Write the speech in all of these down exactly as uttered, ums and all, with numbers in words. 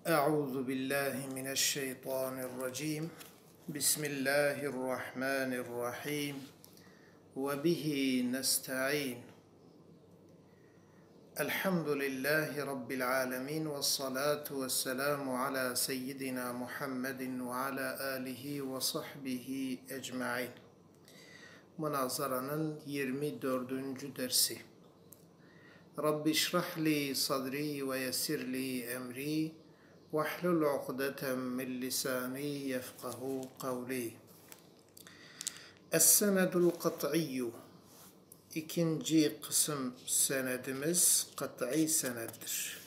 Euzu billahi mineşşeytanirracim. Bismillahirrahmanirrahim. Ve bihi nesta'in. Elhamdülillahi Rabbil alemin. Ve salatu ve selamu ala seyyidina Muhammedin ve ala alihi ve sahbihi ecmain. Münazaranın yirmi dördüncü dersi. Rabbi şrahli sadri ve yessirli emri وَاحْلُلْ عُقْدَةً مِنْ لِسَانِي يَفْقَهُ قَوْلِي. Es-senedul kat'iyyu. İkinci kısım senedimiz kat'i seneddir.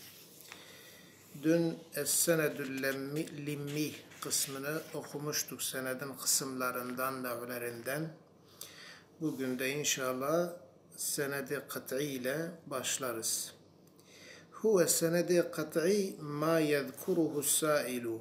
Dün es-senedül limmi kısmını okumuştuk, senedin kısımlarından, nevlerinden. Bugün de inşallah senedi kat'i ile başlarız. Huve senedi kat'i ma yezkuruhu sailu.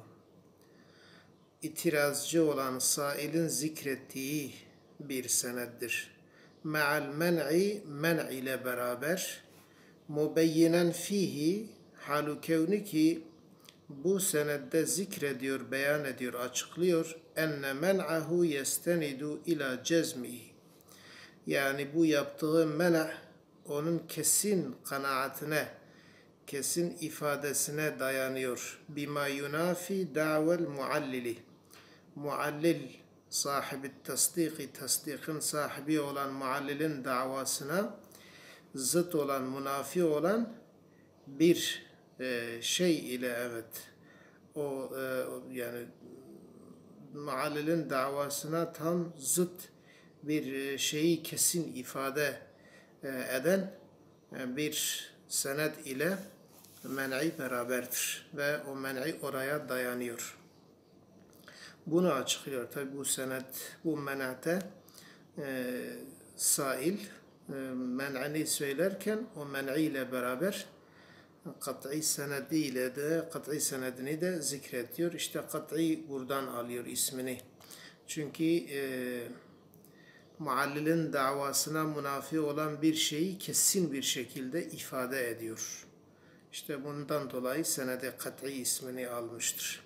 İtirazcı olan sailin zikrettiği bir seneddir. Ma'al men'i, men' ile beraber, mubeyyinen fihi, halu kevni ki bu senedde zikrediyor, beyan ediyor, açıklıyor. Enne men'ahu yestenidu ila cezmihi. Yani bu yaptığı men' onun kesin kanaatine, kesin ifadesine dayanıyor. Bima yunafi da'vel muallili. Muallil sahibi tasdiki, tasdikin sahibi olan muallilin davasına zıt olan, münafi olan bir e, şey ile, evet, o e, yani muallilin davasına tam zıt bir şeyi kesin ifade e, eden e, bir senet ile men'i beraberdir ve o men'i oraya dayanıyor. Bunu açıklıyor. Tabi bu senet, bu men'ate e, sail e, men'ini söylerken o men'i ile beraber kat'i senediyle de kat'i senedini de zikrediyor. İşte kat'i buradan alıyor ismini. Çünkü e, muallilin davasına münafi olan bir şeyi kesin bir şekilde ifade ediyor. İşte bundan dolayı senede kat'i ismini almıştır.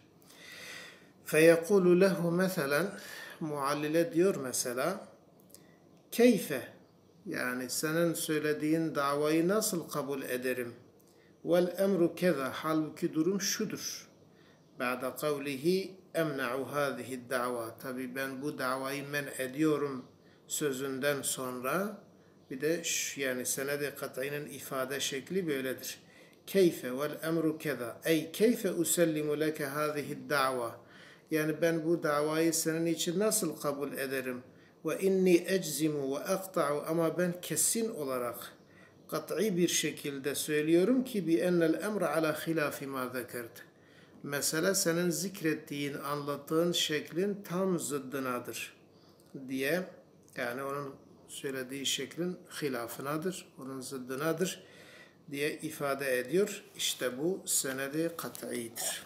فَيَقُولُ لَهُ mesela, muallile diyor mesela, keyfe, yani senin söylediğin davayı nasıl kabul ederim? Vel emru keza, halbuki durum şudur. Ba'da kavlihi emna'u hâzihi da'va. Tabi ben bu davayı men ediyorum sözünden sonra, bir de yani senede kat'inin ifade şekli böyledir. Keyfe vel emru keza. Ey keyfe usellimu leke hâzihi da'va. Yani ben bu davayı senin için nasıl kabul ederim? Ve inni eczimu ve akta'u, ama ben kesin olarak kat'i bir şekilde söylüyorum ki bi ennel emre ala hilafi ma zekert. Mesela senin zikrettiğin, anlattığın şeklin tam zıddınadır diye, yani onun söylediği şeklin hilafınadır, onun zıddınadır diye ifade ediyor. İşte bu senedi kat'idir.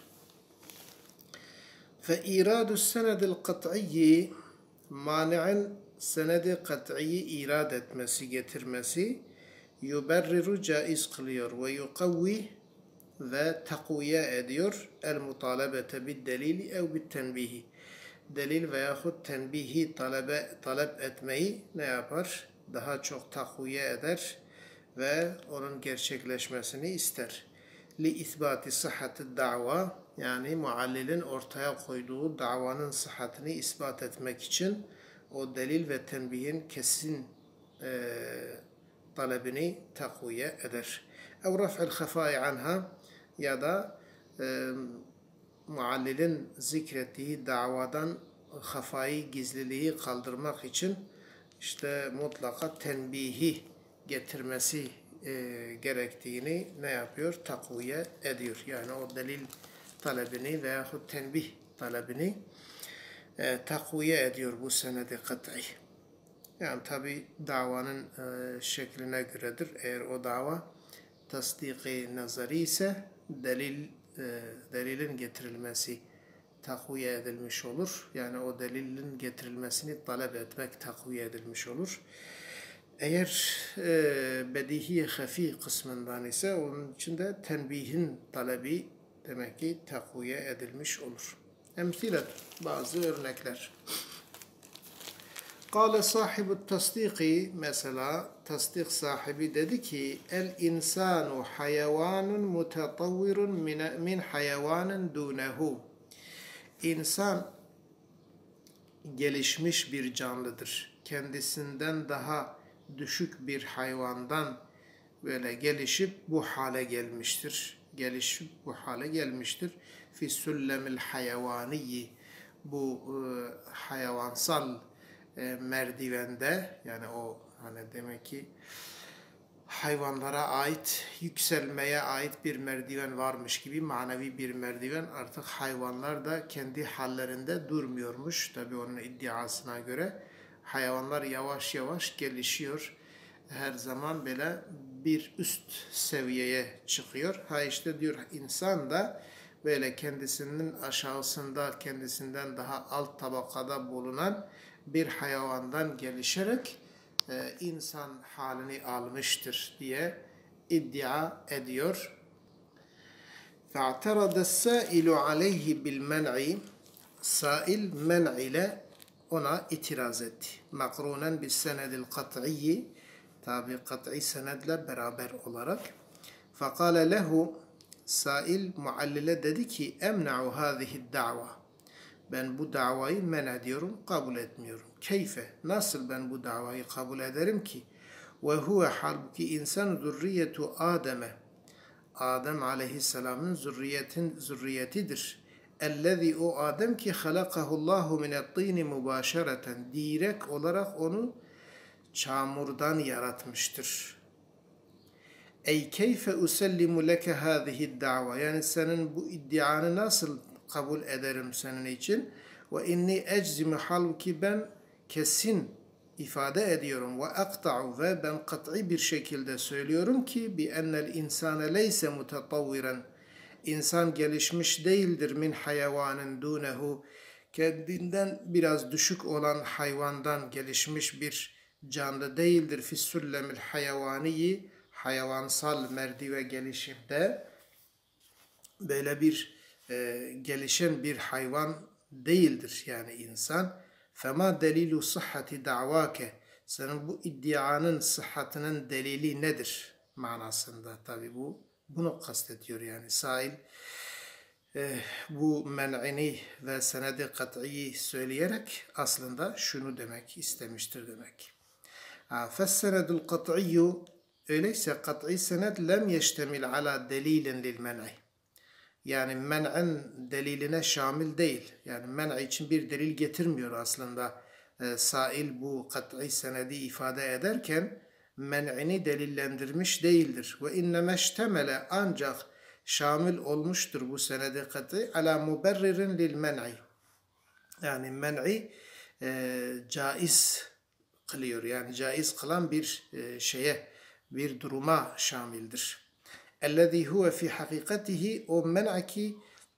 Fe iradu senedil kat'iyyi, mani'in senedi kat'iyi irad etmesi, getirmesi, yuberriru caiz kılıyor ve yukavvi ve takviye ediyor el mutalebete bid delili ev bit tenbihi. Delil veyahut tenbihi talebe, talep etmeyi ne yapar? Daha çok takviye eder ve onun gerçekleşmesini ister. Li isbati sıhhati da'va, yani muallilin ortaya koyduğu davanın sıhhatini ispat etmek için o delil ve tenbihin kesin e, talebini takviye eder. Ev raf'il khafai anha, ya da e, muallilin zikrettiği davadan hafayı, gizliliği kaldırmak için işte mutlaka tenbihi getirmesi e, gerektiğini ne yapıyor? Takviye ediyor. Yani o delil talebini veyahut tenbih talebini e, takviye ediyor bu senedi kat'i. Yani tabi davanın e, şekline göredir. Eğer o dava tasdiki nazari ise delil e, delilin getirilmesi takviye edilmiş olur. Yani o delilin getirilmesini talep etmek takviye edilmiş olur. Eğer e, bedihi hafi kısmından ise onun için de tenbihin talebi demek ki takviye edilmiş olur. Emsilet, bazı örnekler. Kâle sahibu tasdiki, mesela tasdik sahibi dedi ki el insanu hayvanun mutatavvirun min hayvanın dunehu. İnsan gelişmiş bir canlıdır. Kendisinden daha düşük bir hayvandan böyle gelişip bu hale gelmiştir. Gelişip bu hale gelmiştir. Fi süllemil hayvaniyi, bu e, hayvansal e, merdivende, yani o hani demek ki hayvanlara ait, yükselmeye ait bir merdiven varmış gibi, manevi bir merdiven. Artık hayvanlar da kendi hallerinde durmuyormuş. Tabii onun iddiasına göre hayvanlar yavaş yavaş gelişiyor. Her zaman böyle bir üst seviyeye çıkıyor. Ha işte diyor, insan da böyle kendisinin aşağısında, kendisinden daha alt tabakada bulunan bir hayvandan gelişerek e, insan halini almıştır diye iddia ediyor. فَاَعْتَرَدَ السَّائِلُ عَلَيْهِ بِالْمَنْعِ, sail men ile ona itiraz etti. مَقْرُونًا بِالسَّنَدِ الْقَطْعِيِّ, tabi kat'i senedle beraber olarak. فَقَالَ لَهُ, sail muallile dedi ki اَمْنَعُ هَذِهِ الدَّعْوَةِ, ben bu davayı men ediyorum, kabul etmiyorum. Keyfe, nasıl ben bu davayı kabul ederim ki? Ve huve, halbuki insan zürriyetu Adem'e, Adem aleyhisselamın zürriyetin zürriyetidir. Ellezî, o Adem ki halakahullahu minettîni mübâşereten, direkt olarak onu çamurdan yaratmıştır. Ey keyfe usellimu leke hâzihi da'va, yani senin bu iddianı nasıl kabul ederim senin için? Ve inni eczimu, halbuki ben kesin ifade ediyorum. Ve akta'u, ve ben kat'i bir şekilde söylüyorum ki bi ennel insane leyse mutatavviren, insan gelişmiş değildir min hayvanın dunehu, kendinden biraz düşük olan hayvandan gelişmiş bir canlı değildir. Fissüllemil hayvaniyi, hayvansal merdive gelişimde böyle bir e, gelişen bir hayvan değildir yani insan. Fema delilu sıhhati da'vake, senin bu iddianın sıhhatinin delili nedir manasında, tabi bu bunu kastediyor yani sail e, bu men'ini ve senedi kat'iyi söyleyerek aslında şunu demek istemiştir demek. Fessenedul kat'iyyu, öyleyse kat'i sened lem yeştemil ala delilin lil men'i, yani men'in deliline şamil değil. Yani men' için bir delil getirmiyor aslında. E, sail bu kat'i senedi ifade ederken men'ini delillendirmiş değildir. Ve innemeştemele, ancak şamil olmuştur bu senedi kat'i ala muberririn lil men'i, yani men'i e, caiz kılıyor. Yani caiz kılan bir e, şeye, bir duruma şamildir. اَلَّذ۪ي هُوَ فِي حَقِيقَتِهِ, o men'aki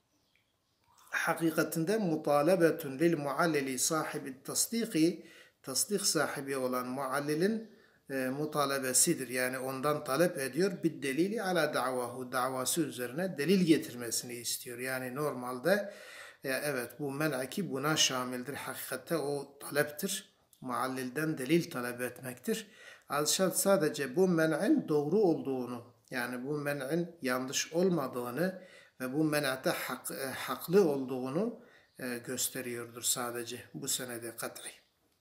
hakikatinde mutalebetun lil muallili sahibi tasdiki, tasdik sahibi olan muallilin e, mutalebesidir. Yani ondan talep ediyor bir delili ala da'vahu, davası üzerine delil getirmesini istiyor. Yani normalde e, evet bu men'aki buna şamildir. Hakikatte o taleptir. Muallilden delil talep etmektir. Alşad sadece bu men'in doğru olduğunu, yani bu men'in yanlış olmadığını ve bu men'ate hak, e, haklı olduğunu e, gösteriyordur sadece bu senede kat'i.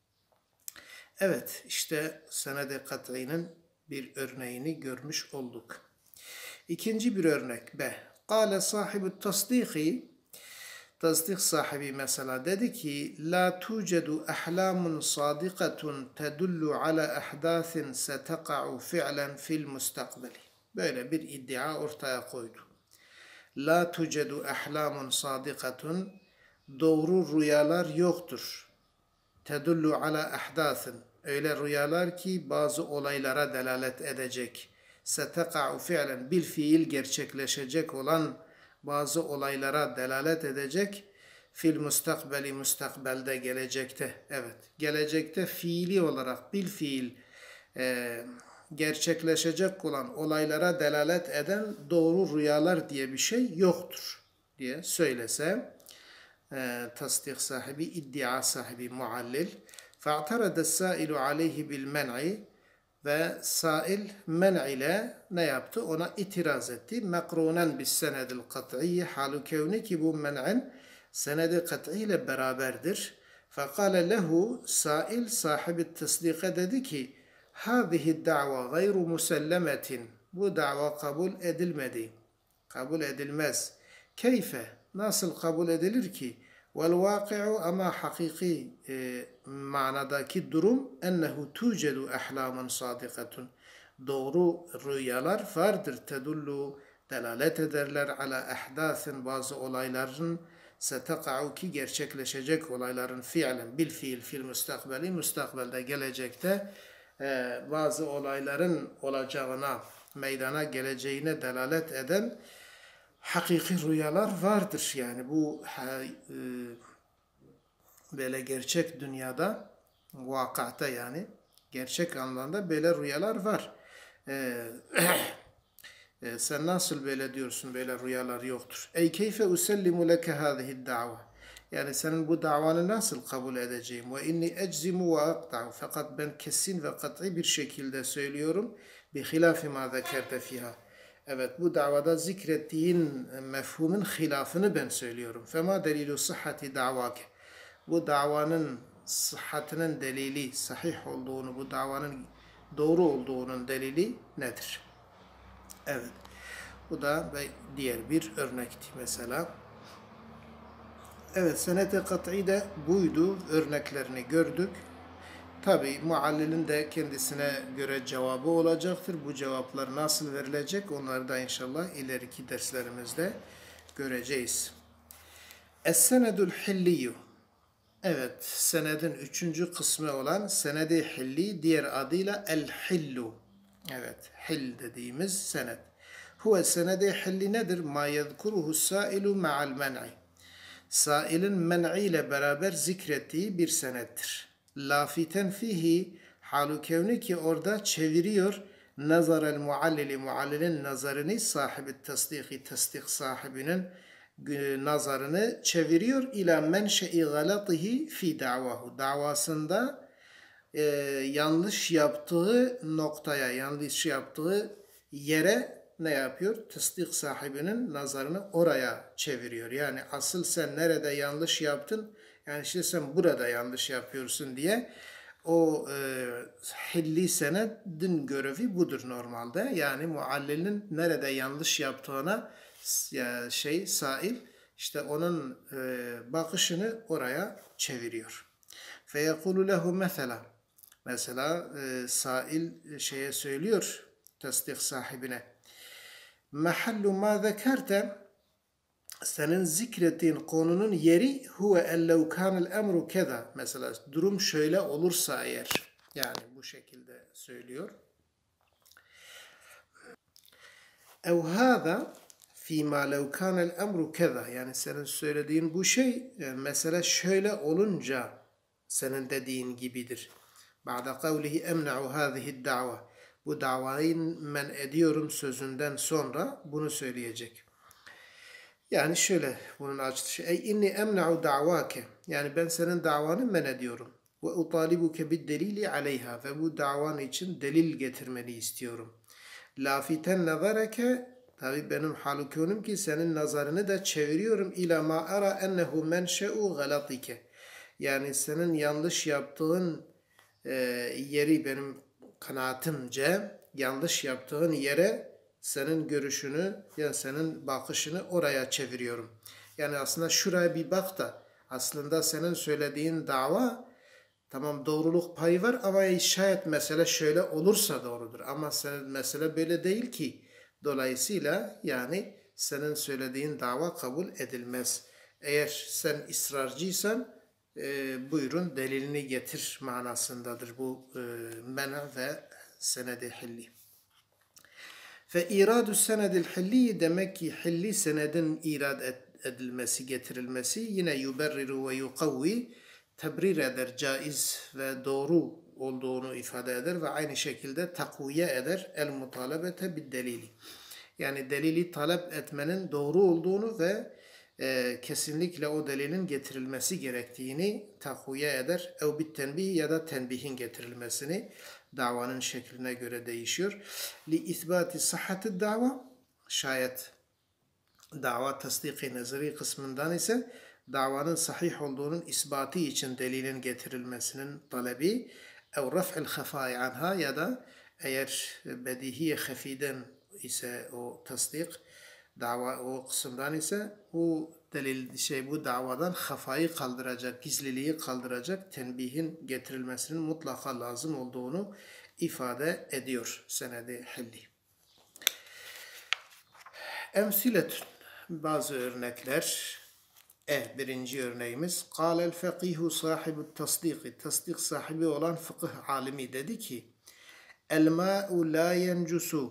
Evet, işte senede kat'inin bir örneğini görmüş olduk. İkinci bir örnek B. Kâle sahibu tasdiki, tasdik sahibi mesela dedi ki la tucedu ahlamun sadikatun tedullu ala ahdâthin seteka'u fi'len fil mustakbeli. Böyle bir iddia ortaya koydu. La tucedu ahlamun sadikatun, doğru rüyalar yoktur. Tedullu ala ahdâthin, öyle rüyalar ki bazı olaylara delalet edecek. Seteka'u fi'len, bil fiil gerçekleşecek olan bazı olaylara delalet edecek. Fil mustakbeli, mustakbelde, gelecekte. Evet, gelecekte fiili olarak bil fiil e, gerçekleşecek olan olaylara delalet eden doğru rüyalar diye bir şey yoktur diye söylese, e, tasdik sahibi, iddia sahibi, muallil, فَاَعْتَرَدَ السَّائِلُ عَلَيْهِ بِالْمَنْعِ ve sail men ile ne yaptı? Ona itiraz etti. Mekrunen bis senedil kat'iyye halu kevni ki bu men'in senedi kat'i ile beraberdir. Fekale lehu sail sahibi tasdika dedi ki hâzihi da'va gayru musellemetin. Bu da'va kabul edilmedi. Kabul edilmez. Keyfe? Nasıl kabul edilir ki? Vel vaki'u ama hakiki e, manadaki durum ennehu tucedu ahlamun sadikatun. Doğru rüyalar vardır. Tedullu delalet ederler ala ahdathin bazı olayların seteka'u ki gerçekleşecek olayların fiilen bil fiil fil müstakbeli müstakbelde gelecekte e, bazı olayların olacağına meydana geleceğine delalet eden hakiki rüyalar vardır. Yani bu e, böyle gerçek dünyada, vakıta yani gerçek anlamda böyle rüyalar var. E, e, sen nasıl böyle diyorsun, böyle rüyalar yoktur? Ey keyfe usellimu leke hâzihi da'va. Yani senin bu davanı nasıl kabul edeceğim? Ve inni eczimu ve aqta'u. Fakat ben kesin ve kat'i bir şekilde söylüyorum. Bi hilafi ma zekerte fiha. Evet, bu davada zikrettiğin mefhumun hilafını ben söylüyorum. Fema delilu sıhhati davake. Bu davanın sıhhatinin delili, sahih olduğunu, bu davanın doğru olduğunun delili nedir? Evet, bu da diğer bir örnekti mesela. Evet, senet-i kat'i de buydu. Örneklerini gördük. Tabi muallilin de kendisine göre cevabı olacaktır. Bu cevaplar nasıl verilecek onları da inşallah ileriki derslerimizde göreceğiz. Es-senedül hilliyyu. Evet, senedin üçüncü kısmı olan senedi hilli, diğer adıyla el-hillu. Evet, hil dediğimiz senet. Huve senedi hilli nedir? Ma yezkuruhu sailu ma'al men'i. Sailin men'i ile beraber zikrettiği bir senettir. Lafiten fihi halu kevni ki orada çeviriyor nazarel muallili muallilin nazarını sahibi tasdiki tasdik sahibinin nazarını çeviriyor ila menşei galatihi fi da'vahu davasında e, yanlış yaptığı noktaya yanlış yaptığı yere ne yapıyor? Tasdik sahibinin nazarını oraya çeviriyor. Yani asıl sen nerede yanlış yaptın? Yani işte sen burada yanlış yapıyorsun diye o e, hilli senedin görevi budur normalde. Yani muallilin nerede yanlış yaptığına ya şey sail işte onun e, bakışını oraya çeviriyor. Fe yekulu lehu mesela mesela e, sail şeye söylüyor tasdik sahibine mahallu ma zekerte senin zikrettiğin konunun yeri huve ellev kânel emru keda. Mesela durum şöyle olursa eğer. Yani bu şekilde söylüyor. Ev hâzâ fîmâ lev kânel emru keda. Yani senin söylediğin bu şey yani mesela şöyle olunca senin dediğin gibidir. Ba'da kavlihi emna'u hâzihi da'va. Bu davayı men ediyorum sözünden sonra bunu söyleyecek. Yani şöyle bunun açılışı. Ey inni emna'u da'vake. Yani ben senin davanı men ediyorum. Ve utalibuke bid delili aleyha. Ve bu davan için delil getirmeni istiyorum. Lafiten nazareke. Tabi benim halukûnum ki senin nazarını da çeviriyorum. İla ma ara ennehu menşe'u galatike. Yani senin yanlış yaptığın e, yeri benim kanaatimce yanlış yaptığın yere senin görüşünü, yani senin bakışını oraya çeviriyorum. Yani aslında şuraya bir bak da aslında senin söylediğin dava tamam doğruluk payı var ama şayet mesele şöyle olursa doğrudur. Ama senin mesele böyle değil ki. Dolayısıyla yani senin söylediğin dava kabul edilmez. Eğer sen ısrarcıysan e, buyurun delilini getir manasındadır bu e, mena ve senedi hilli. Fe iradu senedil hilli demek ki hilli senedin irad edilmesi, getirilmesi yine yuberriru ve yukavvi tebrir eder, caiz ve doğru olduğunu ifade eder ve aynı şekilde takviye eder el mutalebete bid delili. Yani delili talep etmenin doğru olduğunu ve e, kesinlikle o delilin getirilmesi gerektiğini takviye eder. Ev bit tenbih ya da tenbihin getirilmesini, davanın şekline göre değişiyor. Li isbati sahhati dava, şayet dava tasdiki nazari kısmından ise davanın sahih olduğunun ispatı için delilin getirilmesinin talebi, ev raf'il khafai anha ya da eğer bedihiye khafiden ise o tasdik dava o kısımdan ise bu delil şey bu davadan hafayı kaldıracak, gizliliği kaldıracak tenbihin getirilmesinin mutlaka lazım olduğunu ifade ediyor senedi hilli. Emsiletün, bazı örnekler. E, birinci örneğimiz. Kâlel fekihu sahibu tasdiki. Tasdik sahibi olan fıkıh alimi dedi ki, el ma'u la yencusu.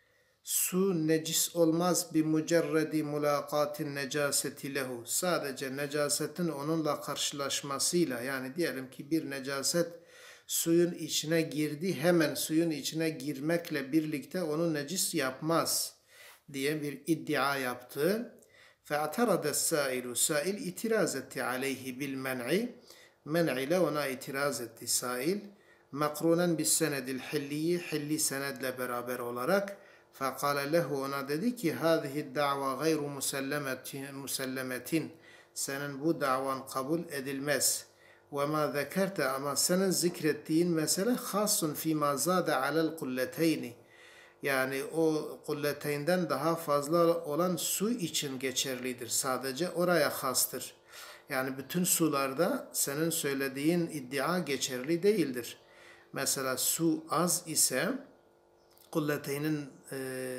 Su necis olmaz bi mucerredi mulakatin necaseti lehu. Sadece necasetin onunla karşılaşmasıyla, yani diyelim ki bir necaset suyun içine girdi, hemen suyun içine girmekle birlikte onu necis yapmaz diye bir iddia yaptı. فَاَعْتَرَدَ السَّائِلُ Sail itiraz etti aleyhi bil men'i. Men' ile ona itiraz etti sail. Makrunen bis senedil hilliyi, hilli senedle beraber olarak. فَقَالَ لَهُ ona dedi ki, هَذِهِ الدَّعْوَى غَيْرُ مُسَلَّمَةٍ senin bu davan kabul edilmez. وَمَا ذَكَرْتَ ama senin zikrettiğin mesele خاصٌ فِي مَا زَادَ عَلَى الْقُلَّتَيْنِ yani o kulleteyn'den daha fazla olan su için geçerlidir. Sadece oraya hastır. Yani bütün sularda senin söylediğin iddia geçerli değildir. Mesela su az ise kulleteyn'in e,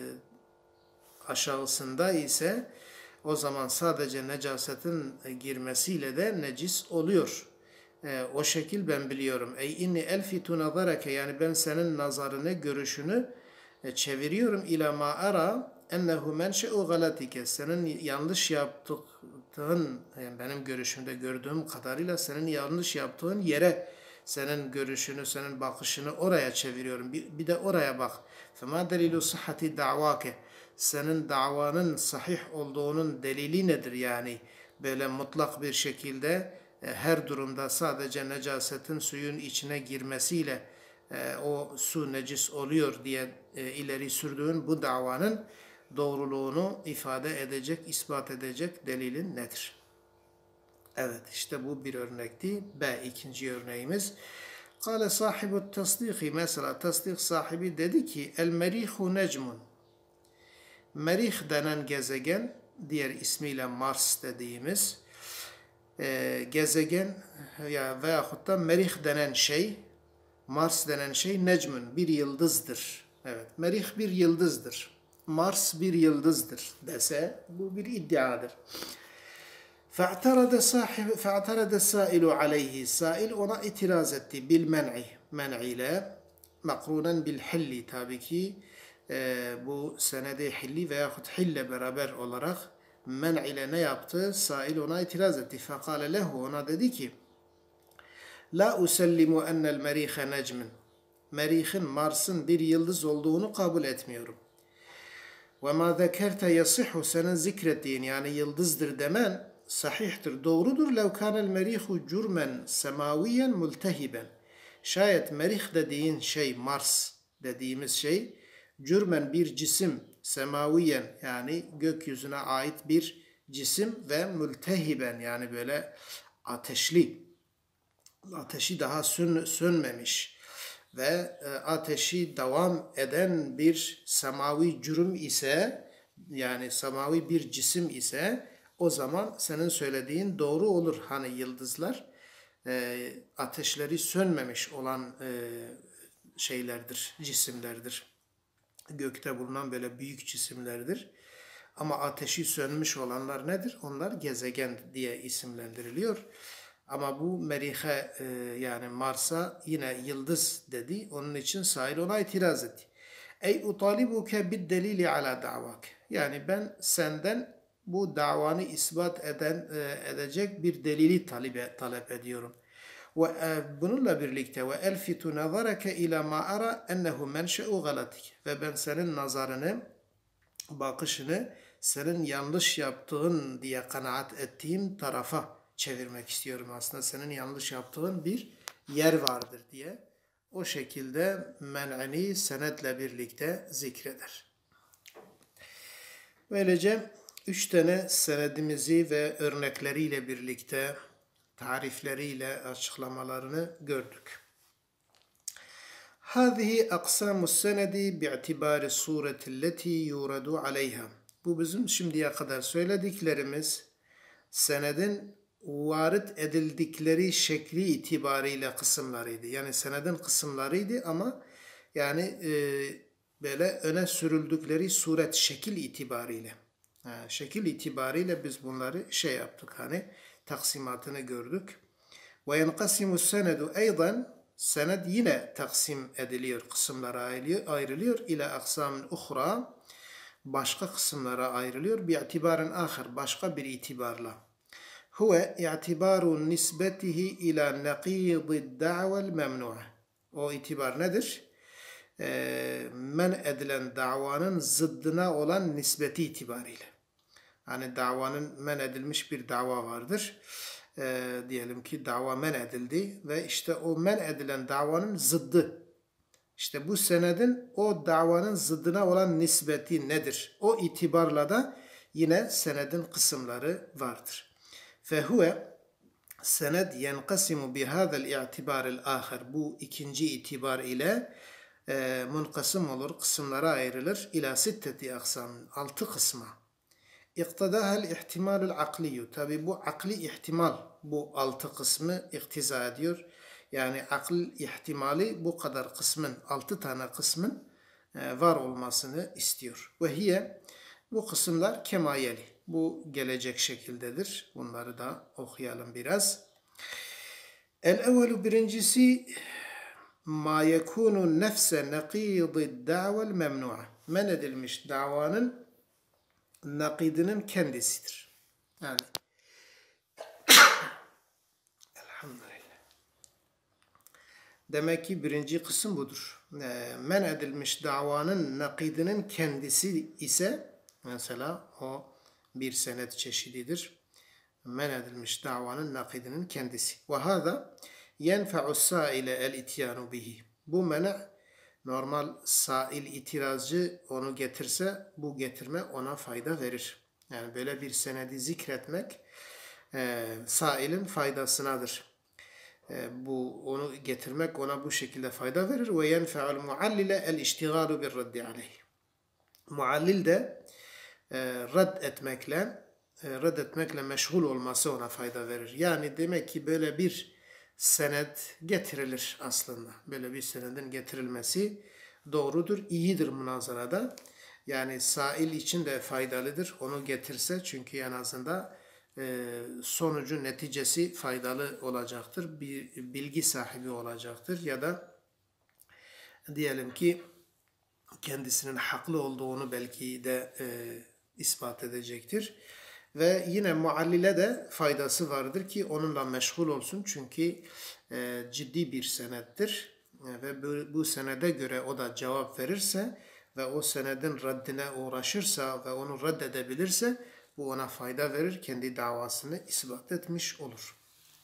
aşağısında ise o zaman sadece necasetin girmesiyle de necis oluyor. E, o şekil ben biliyorum. Ey inni elfitu nazareke yani ben senin nazarını, görüşünü çeviriyorum ila ma ara ennehu menşe'u galatike senin yanlış yaptığın yani benim görüşümde gördüğüm kadarıyla senin yanlış yaptığın yere senin görüşünü, senin bakışını oraya çeviriyorum. Bir, bir de oraya bak. Fema delilu sahhati da'vake senin davanın sahih olduğunun delili nedir yani? Böyle mutlak bir şekilde her durumda sadece necasetin suyun içine girmesiyle e, o su necis oluyor diye e, ileri sürdüğün bu davanın doğruluğunu ifade edecek, ispat edecek delilin nedir? Evet, işte bu bir örnekti. B, ikinci örneğimiz. Kale sahibu tasdiki mesela tasdik sahibi dedi ki el merihu necmun. Merih denen gezegen, diğer ismiyle Mars dediğimiz e, gezegen ya veyahut da merih denen şey, Mars denen şey necmun, bir yıldızdır. Evet, merih bir yıldızdır. Mars bir yıldızdır dese bu bir iddiadır. فَاَعْتَرَدَ صَاحِبُ فَاَعْتَرَدَ السَّائِلُ عَلَيْهِ Sail ona itiraz etti bil men'i, men'i ile makrunen bil hilli tabii ki e, bu senede hilli veyahut hille beraber olarak men' ile ne yaptı? Sail ona itiraz etti. فَقَالَ لَهُ ona dedi ki La usellimu ennel merihe necmin. Merihin Mars'ın bir yıldız olduğunu kabul etmiyorum. Ve ma zekerte yasihu senin zikrettiğin yani yıldızdır demen sahihtir, doğrudur. Lev kanel merihu cürmen semaviyen multehiben. Şayet merih dediğin şey Mars dediğimiz şey cürmen bir cisim semaviyen yani gökyüzüne ait bir cisim ve multehiben yani böyle ateşli. Ateşi daha sön, sönmemiş ve e, ateşi devam eden bir semavi cürüm ise yani semavi bir cisim ise o zaman senin söylediğin doğru olur. Hani yıldızlar e, ateşleri sönmemiş olan e, şeylerdir, cisimlerdir. Gökte bulunan böyle büyük cisimlerdir. Ama ateşi sönmüş olanlar nedir? Onlar gezegen diye isimlendiriliyor. Ama bu merihe e, yani Mars'a yine yıldız dedi. Onun için Sail ona itiraz etti. Ey utalibuke bid delili ala davak. Yani ben senden bu davanı ispat eden e, edecek bir delili talep, talep ediyorum. Ve bununla birlikte ve elfitu nazareke ila ma ara ennehu menşe'u galatik. Ve ben senin nazarını, bakışını senin yanlış yaptığın diye kanaat ettiğim tarafa çevirmek istiyorum. Aslında senin yanlış yaptığın bir yer vardır diye. O şekilde men'ini senetle birlikte zikreder. Böylece üç tane senedimizi ve örnekleriyle birlikte tarifleriyle açıklamalarını gördük. هذه أقسام السند باعتبار الصورة التي يورد عليها. Bu bizim şimdiye kadar söylediklerimiz senedin varit edildikleri şekli itibariyle kısımlarıydı. Yani senedin kısımlarıydı ama yani e, böyle öne sürüldükleri suret, şekil itibariyle. Ha, şekil itibariyle biz bunları şey yaptık, hani taksimatını gördük. Ve yenkasimu senedu eydan, sened yine taksim ediliyor, kısımlara ayrılıyor. İle aksamın uhra, başka kısımlara ayrılıyor. Bi'itibaren ahir, başka bir itibarla. Huve i'tibaru nisbetihi ila naqidid da'vel memnu'a. O itibar nedir? E, men edilen davanın zıddına olan nispeti itibariyle. Hani davanın men edilmiş bir dava vardır. E, diyelim ki dava men edildi ve işte o men edilen davanın zıddı. İşte bu senedin o davanın zıddına olan nispeti nedir? O itibarla da yine senedin kısımları vardır. Fehuve sened yenkasimu bihâzel i'tibâril âkhir. Bu ikinci itibar ile e, munkasım olur, kısımlara ayrılır. İlâ sitteti aksam, altı kısma. İktidâhel ihtimalul akliyyü. Tabi bu akli ihtimal, bu altı kısmı iktiza ediyor. Yani akıl ihtimali bu kadar kısmın, altı tane kısmın e, var olmasını istiyor. Ve hiye, bu kısımlar kemayeli. Bu gelecek şekildedir. Bunları da okuyalım biraz. El-evvelu birincisi ma yekunu nefse nakidid da'vel memnu'a. Men edilmiş davanın nakidinin kendisidir. Yani elhamdülillah. Demek ki birinci kısım budur. Men edilmiş davanın nakidinin kendisi ise mesela o bir senet çeşididir. Men edilmiş davanın nakidinin kendisi. Ve hâzâ yenfe'u sâile el-ityânu bihi. Bu mena normal sail itirazcı onu getirse bu getirme ona fayda verir. Yani böyle bir senedi zikretmek e, sailin faydasınadır. E, bu onu getirmek ona bu şekilde fayda verir. Ve yenfe'ul muallile el-iştigâlu bir raddi aleyh. Muallil de e, rad etmekle e, rad etmekle meşgul olması ona fayda verir. Yani demek ki böyle bir senet getirilir aslında. Böyle bir senedin getirilmesi doğrudur, iyidir münazarada. Yani sail için de faydalıdır onu getirse, çünkü en azından e, sonucu, neticesi faydalı olacaktır. Bir bilgi sahibi olacaktır ya da diyelim ki kendisinin haklı olduğunu belki de e, ispat edecektir. Ve yine muallile de faydası vardır ki onunla meşgul olsun. Çünkü e, ciddi bir senettir. E, ve bu, bu senede göre o da cevap verirse ve o senedin reddine uğraşırsa ve onu reddedebilirse bu ona fayda verir. Kendi davasını ispat etmiş olur.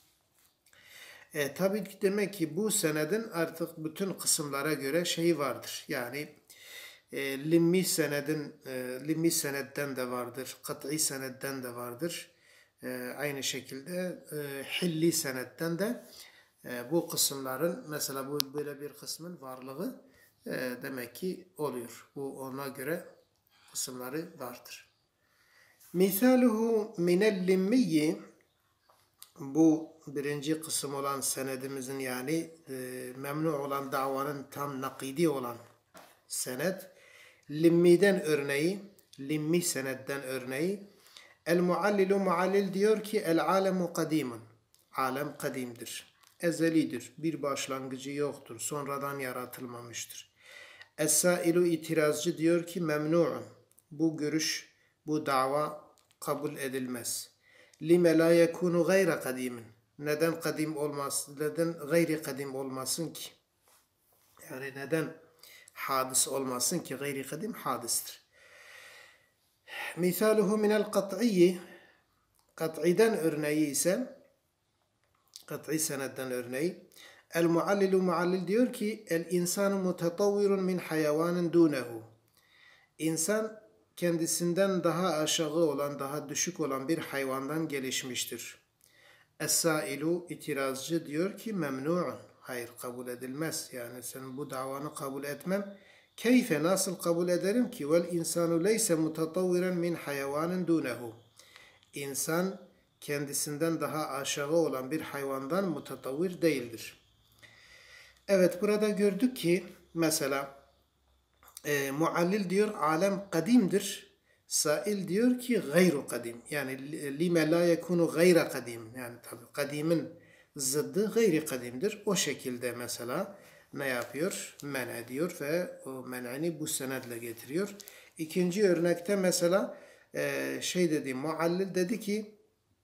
E, tabii ki demek ki bu senedin artık bütün kısımlara göre şeyi vardır. Yani E, limmi senedin, e, limmi senetten de vardır, kat'i senetten de vardır. E, aynı şekilde e, hilli senetten de e, bu kısımların, mesela bu böyle bir kısmın varlığı e, demek ki oluyor. Bu ona göre kısımları vardır. Misaluhu minel limmiyi, bu birinci kısım olan senedimizin yani e, memnu olan davanın tam nakidi olan senet. Limmi'den örneği, limmi senetten örneği. El-muallilu muallil diyor ki el-alemu kadimun. Alem kadimdir. Ezelidir. Bir başlangıcı yoktur. Sonradan yaratılmamıştır. Es-sailu itirazcı diyor ki memnu'un. Bu görüş, bu dava kabul edilmez. Lime la yekunu gayre kadimin. Neden kadim olmasın, neden gayri kadim olmasın ki? Yani neden hadis olmasın ki? Gayri kadim hadistir. Misaluhu minel kat'iyyi, kat'iden örneği ise, kat'i senedden örneği, el muallilu muallil diyor ki, el insanu mutetavvirun min hayavanin dunehu. İnsan kendisinden daha aşağı olan, daha düşük olan bir hayvandan gelişmiştir. Es-sailu, itirazcı diyor ki, memnu'un. Hayır, kabul edilmez. Yani sen bu davanı kabul etmem. Keyfe, nasıl kabul ederim ki? Vel insanu leyse mutatavviren min hayvanin dunehu. İnsan kendisinden daha aşağı olan bir hayvandan mutatavvir değildir. Evet, burada gördük ki mesela e, muallil diyor alem kadimdir. Sail diyor ki gayru kadim. Yani lime la yekunu gayra kadim. Yani tabi kadimin zıddı gayri kadimdir. O şekilde mesela ne yapıyor? Men ediyor ve o men'ini bu senedle getiriyor. İkinci örnekte mesela e, şey dedi, muallil dedi ki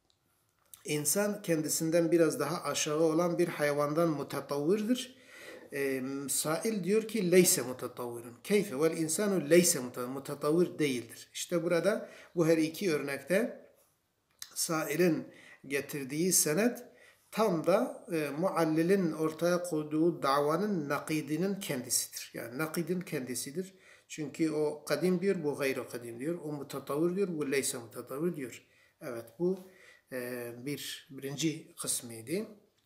insan kendisinden biraz daha aşağı olan bir hayvandan mutatavvirdir. E, Sail diyor ki leyse mutatavvirun. Keyfe vel insanu leyse mutatavvir değildir. İşte burada bu her iki örnekte Sail'in getirdiği senet tam da e, muallilin ortaya koyduğu davanın nakidinin kendisidir. Yani nakidin kendisidir. Çünkü o kadim diyor, bu gayri kadim diyor. O mutatavvir diyor, bu leyse mutatavvir diyor. Evet, bu e, bir birinci kısmıydı.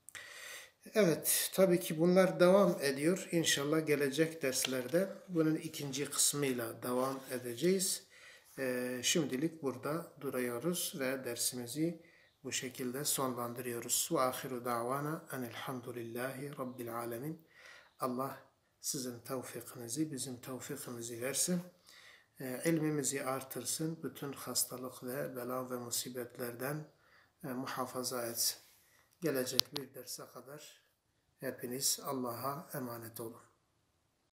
Evet, tabii ki bunlar devam ediyor. İnşallah gelecek derslerde bunun ikinci kısmıyla devam edeceğiz. Ee, şimdilik burada duruyoruz ve dersimizi bu şekilde sonlandırıyoruz. Ve ahiru davana enelhamdülillahi rabbil alemin. Allah sizin tevfikinizi, bizim tevfikimizi versin. Ee, ilmimizi artırsın. Bütün hastalık ve bela ve musibetlerden e, muhafaza etsin. Gelecek bir derse kadar hepiniz Allah'a emanet olun.